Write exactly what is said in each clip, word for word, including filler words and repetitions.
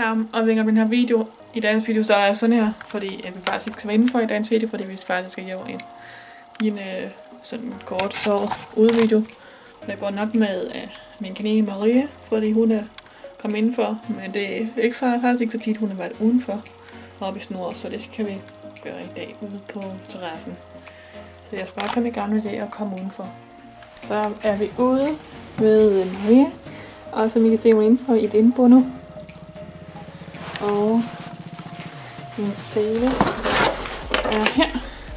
sammen og vinger den her video. I dagens video står der sådan her, fordi at vi faktisk ikke kan være indenfor i dagens video, fordi vi faktisk skal lave en, en øh, sådan kort så ude video. Det går nok med øh, min kanine Maria, fordi hun er kommet indenfor, men det er ikke faktisk ikke så tit, hun har været udenfor oppe i snor, så det kan vi gøre i dag ude på terrassen. Så jeg skal bare komme i gang med det og komme udenfor. Så er vi ude ved Maria, og som I kan se mig indenfor i et indbo nu. Og min sele er her.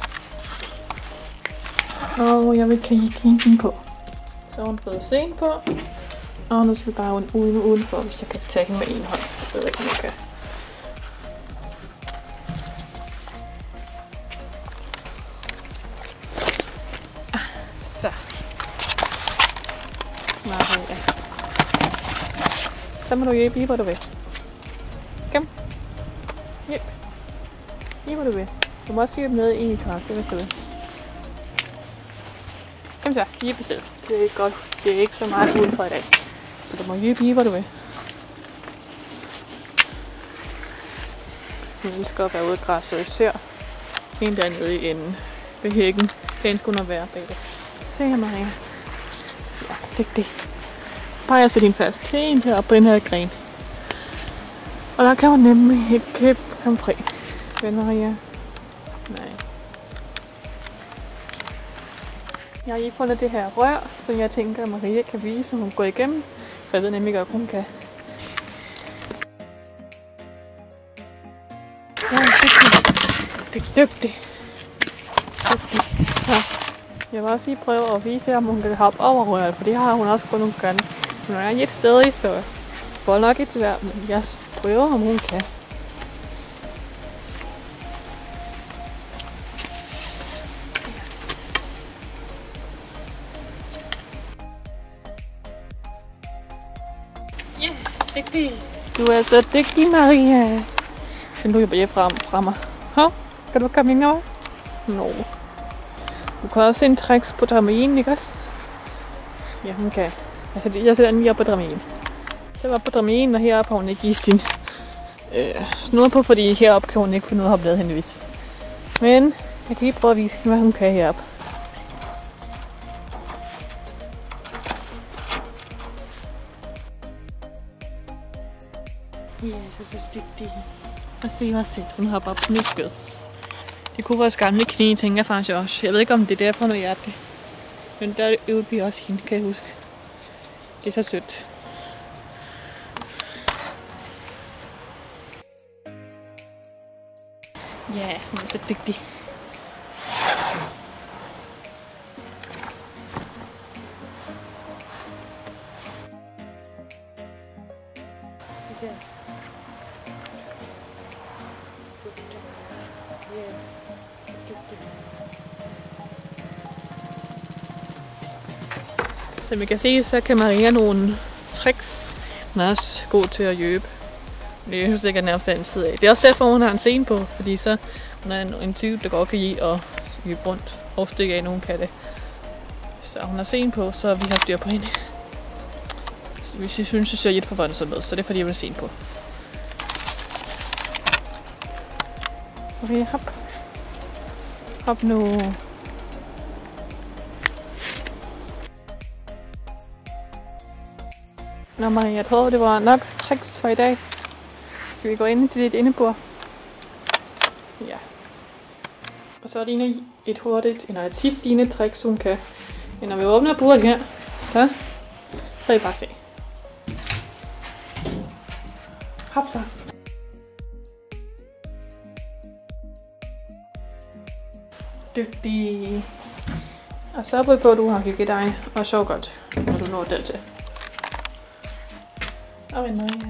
Og jeg vil kigge den på. Så har hun fået sen på. Og nu skal vi bare uden udenfor, hvis jeg kan tage hende med en hånd. Jeg ved ikke, om jeg kan. Ah, så. Maria. Så må du hjælpe i, hvor du vil. Kom. Hjælp. I, hvor du vil. Du må også hjælpe ned i græsset, hvis du vil. Kom så, hjælp selv. Det er ikke godt. Det er ikke så meget udenfor i dag. Så du må hjælpe i, hvor du vil. Jeg elsker at være ude i græsset. Jeg ser en dernede i enden ved hækken. Den skulle nok være bag det. Se her, Maria. Ja, det er det. Bare jeg sætter din fast. En deroppe på den her gren. Og der kan hun nemlig ikke købe ham fri. Ven, Maria. Nej. Jeg har lige fundet det her rør, som jeg tænker, at Maria kan vise, som hun går igennem. For jeg ved nemlig godt, hun kan. Ja, det er dygtig. Dygtig. Ja. Jeg vil også lige prøve at vise, om hun kan hoppe over røret, for det har hun også kun nogle gange. Hun er lidt stadig, så jeg får nok et svært, men jeg prøver, om hun kan. Ja, yeah, dygtig. Du er så dygtig, Maria. Så nu er jeg frem fra mig. Hå? Kan du komme ind over? Nå. Du kan også se en tricks på dramien, ikke også? Ja, hun kan. Jeg sætter den lige op på dramien. Så var på dramien, og heroppe har hun ikke i sin øh, snor på, fordi heroppe kan hun ikke finde ud af at hoppe hendes. Men jeg kan lige prøve at vise, hvad hun kan heroppe. Ja, så forstygtig. Og se, hvor sæt hun hopper op på mit skød. Det kunne vores gamle knæ, tænker jeg faktisk også. Jeg ved ikke, om det er derfor, når jeg er det. Men der øvede vi også hende, kan jeg huske. Det er så sødt. Ja, hun er så dygtig. Ja. Som vi kan se, så kan Maria nogle tricks. Hun er også god til at jøbe. Det synes jeg ikke er nærmest en side af. Det er også derfor, hun har en scene på, fordi så hun er en, en type, der godt kan give og jøbe rundt og stykke af nogen kan det. Så hun har scene på, så vi har styr på hende. Så hvis I synes, det ser lidt forvandlet sådan noget, så det er fordi, jeg vil scene på. Okay, hop. Hop nu. Nå Maria, jeg tror det var nok tricks for i dag. Skal vi gå ind til dit indebord? Ja. Og så er det et hurtigt, eller et sidste lignende trick, hun kan. Men når vi åbner bordet her, så kan I bare se. Hop så. Dygtig. Og så på, at du har hygget dig, og så godt, når du når den til. Og vend Maria.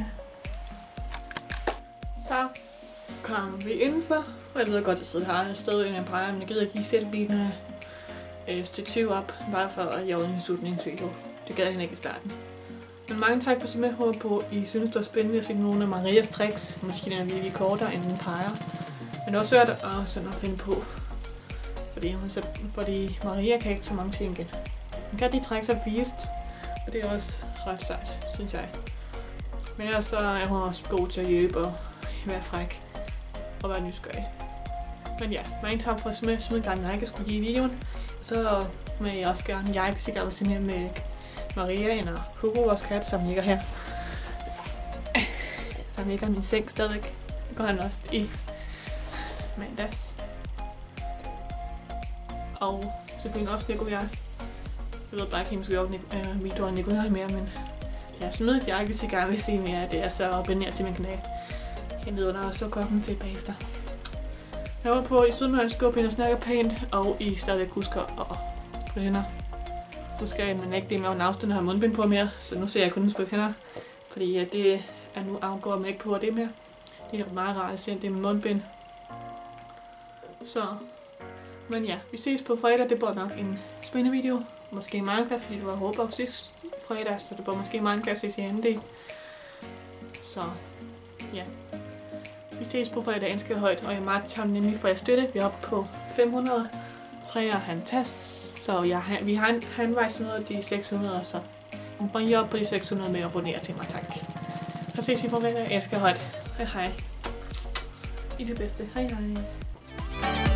Så kom vi indenfor, og jeg ved godt, at jeg sidder her et sted, inden jeg plejer, men jeg gider ikke lige sætte bilerne et stykke tyve op, bare for at jeg en slutningsvideo. Det gad jeg ikke i starten. Men mange tak for simpelthen håber på, at I synes, det var spændende at se nogle af Marias tricks. Måske den er lige kortere, end den peger. Men det er også svært at, sådan at finde på, fordi, hun, fordi Maria kan ikke så mange ting igen. Hun kan de tricks er vist, og det er også ret sejt, synes jeg. Men ellers så er hun også god til at hjælpe og være fræk og være nysgerrig. Men ja, mange tak for at smide, smide gang, jeg ikke skulle give videoen. Så vil jeg også gerne, jeg vil sikkert også med Maria og Hugo, vores kat, som ligger her. Han ligger i min seng stadigvæk. Det går han også i mandags. Og selvfølgelig også Nikolaj. Jeg ved bare ikke, at jeg skal gøre videoer af Nikolaj mere, men jeg smider et jeg, hvis I gerne vil se mere af det, er så abonner til min kanal. Hentet under, og så kommer til bagefter. Jeg var på i Sydmørens skub, og snakker pænt, og I stadigvæk husker og på hænder. Husker jeg, men ikke det med at afstande har mundbind på mere, så nu ser jeg kun på hænder. Fordi det er nu afgår mig ikke på det mere. Det er meget rart at se det med mundbind. Så, men ja, vi ses på fredag. Det bliver nok en spændende video. Måske Minecraft, fordi du har håbet op sidst fredag, så det bliver måske Minecraft i anden del. Så, ja. Vi ses på fredag ganske højt, og jeg magter ham nemlig for at støtte. Vi er oppe på fem hundrede. tre og han tas, så jeg, vi har en halvvejs med de seks hundrede, så vi bringer op på de seks hundrede med at abonnere til mig, tak. Så ses vi på fredag. Jeg elsker højt. Hej hej. I det bedste. Hej hej.